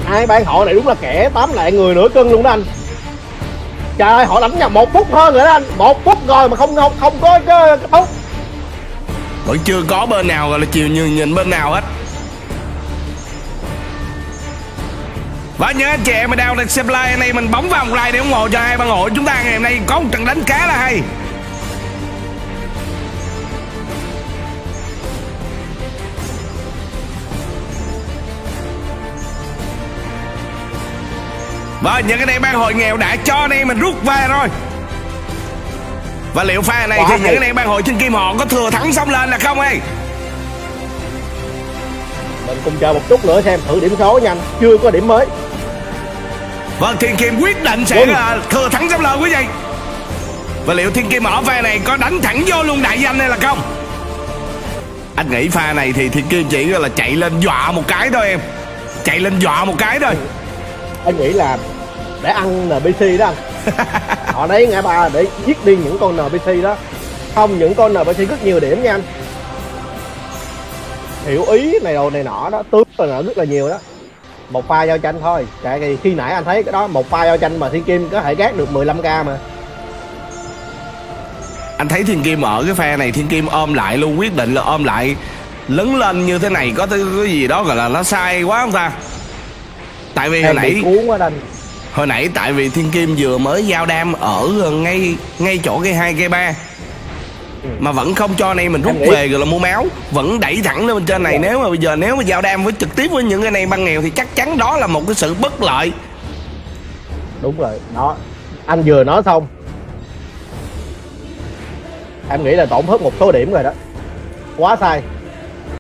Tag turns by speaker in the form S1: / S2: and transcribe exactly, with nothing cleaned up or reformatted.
S1: Hai bạn họ này đúng là kẻ tám lạng người nửa cân luôn đó anh. Trời ơi, họ đánh nhau một phút hơn rồi đó anh. Một phút rồi mà không không không có cái kết thúc.
S2: Vẫn chưa có bên nào gọi là chiều nhường nhìn bên nào hết. Và nhớ anh chị em mình đeo lên xem like này, mình bấm vào một like để ủng hộ cho hai bạn hội chúng ta ngày hôm nay có một trận đánh khá là hay. Và những cái này ban hội nghèo đã cho anh em mình rút về rồi. Và liệu pha này wow, thì những cái này ban hội trên kim họ có thừa thắng xong lên là không ấy?
S1: Mình cùng chờ một chút nữa xem thử điểm số nhanh, chưa có điểm mới.
S2: Vâng, Thiên Kim quyết định sẽ uh, thừa thắng xong lên quý vị. Và liệu Thiên Kim ở pha này có đánh thẳng vô luôn đại danh hay là không? Anh nghĩ pha này thì Thiên Kim chỉ là chạy lên dọa một cái thôi em. Chạy lên dọa một cái thôi.
S1: Anh nghĩ là để ăn en pê xê đó anh. Họ đấy ngã ba để giết đi những con en pê xê đó. Không, những con en pê xê rất nhiều điểm nha anh. Hiểu ý này đồ này nọ đó, tướng rồi nọ rất là nhiều đó. Một pha giao tranh thôi. Tại vì khi nãy anh thấy cái đó một pha giao tranh mà Thiên Kim có thể gác được mười lăm k mà.
S2: Anh thấy Thiên Kim ở cái pha này Thiên Kim ôm lại luôn, quyết định là ôm lại lấn lên như thế này có cái gì đó gọi là nó sai quá không ta? Tại vì
S1: em
S2: hồi nãy
S1: cuốn quá anh.
S2: Hồi nãy tại vì Thiên Kim vừa mới giao đam ở ngay ngay chỗ cái hai cây ba ừ. mà vẫn không cho này mình rút về rồi là mua máu, vẫn đẩy thẳng lên bên trên này. Nếu mà bây giờ nếu mà giao đam với trực tiếp với những cái này băng nghèo thì chắc chắn đó là một cái sự bất lợi.
S1: Đúng rồi đó, anh vừa nói xong em nghĩ là tổn thất một số điểm rồi đó, quá sai.